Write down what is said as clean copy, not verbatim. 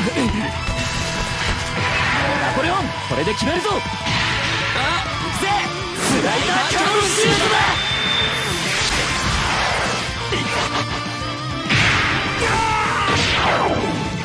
ナポレオン、これで決めるぞ。